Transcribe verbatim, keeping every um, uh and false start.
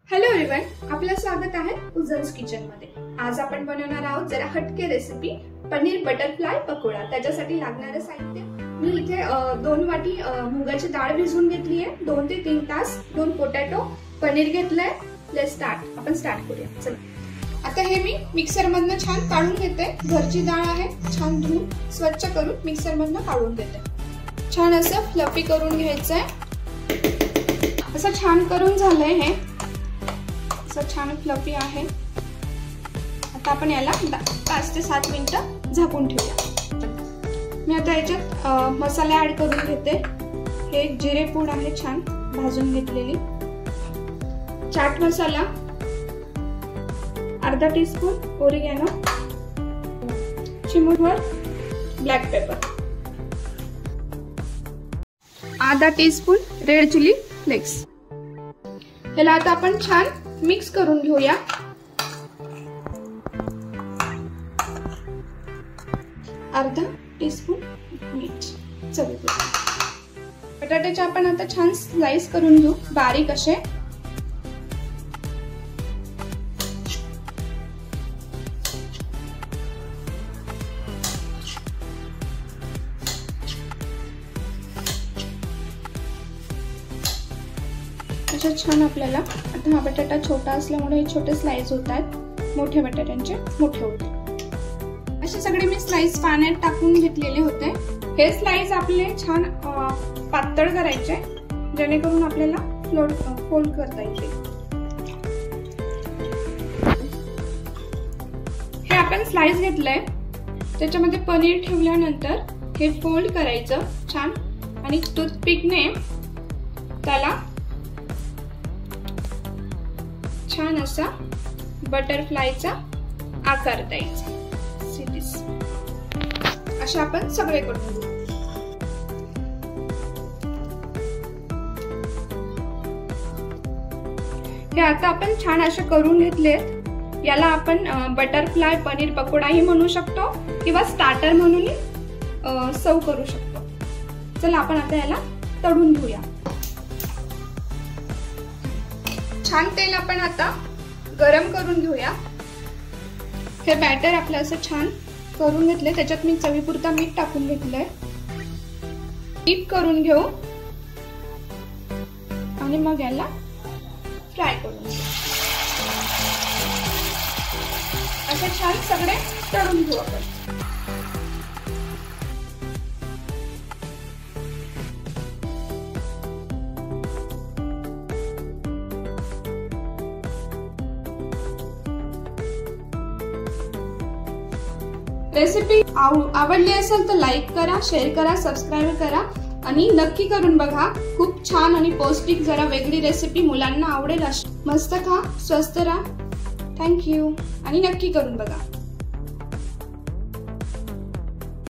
Hello everyone, आपलं स्वागत आहे उजन्स किचन मध्ये। आज आपण बनवणार आहोत जरा हटके रेसिपी पनीर बटरफ्लाय पकोडा। त्याच्यासाठी लागणारे साहित्य मी इथे दोन वाटी मुगाची डाळ भिजवून घेतली आहे, दोन ते तीन तास, दोन पोटॅटो, पनीर घेतलंय। लेट्स स्टार्ट, आपण स्टार्ट करूया। चला, आता हे मी मिक्सर मधनं छान काढून घेते। घरची डाळ आहे, छान धुवून स्वच्छ करून मिक्सर मधनं काढून घेते। छान असं फ्लफी करून घ्यायचंय। असं छान करून झालंय हे, छान फ्लफी आहे। आता आपण याला पाच ते सात मिनिटं झाकून ठेवूया। मी आता याच्यात मसाले ऍड करून घेते। हे जिरे पूड आहे, छान भाजून घेतलेली। चाट मसाला अर्धा टीस्पून, ओरिगॅनो, चिमूटभर ब्लॅक पेपर, आधा टीस्पून रेड चिली फ्लेक्स। याला आता आपण छान मिक्स करून घेऊया। अर्धा टीस्पून मीठ, चवीपुरतं। बटाट्याचे आपण आता छान स्लाइस करून घेऊ, बारीक असे। अशा छान आपल्याला, आता हा बटाटा छोटा असल्यामुळे हे छोटे स्लाइस होत आहेत, मोठ्या बटाट्यांचे मोठे होते। असे सगळे मी स्लाइस पाण्यात टाकून घेतलेले होते। हे स्लाइस आपले छान पातळ करायचे, जेणेकरून आपल्याला फ्लोट फोल्ड करता येईल। हे आपण स्लाइस घेतलंय, त्याच्यामध्ये पनीर ठेवल्यानंतर हे फोल्ड करायचं छान, आणि टूथपिकने त्याला छान असा बटरफ्लायचा आकार द्यायचा। अशा आपण सगळे करून घेऊ। हे आता आपण छान असे करून घेतलेत। याला आपण बटरफ्लाय पनीर पकोडाही म्हणू शकतो किंवा स्टार्टर म्हणून सर्व करू शकतो। चला, आपण आता याला तळून घेऊया। छान तेल आपण आता गरम करून घेऊया। हे बॅटर आपलं असं छान करून घेतले, त्याच्यात मी चवीपुरता मीठ टाकून घेतलंय। डीप करून घेऊ आणि मग याला फ्राय करून घेऊ। असे छान सगळे तळून घेऊ आपण। रेसिपी आवडली असेल तर लाईक करा, शेअर करा, सबस्क्राईब करा आणि नक्की करून बघा। खूप छान आणि पौष्टिक जरा वेगळी रेसिपी, मुलांना आवडेल अशी। मस्त खा, स्वस्थ राहा। थँक्यू, आणि नक्की करून बघा।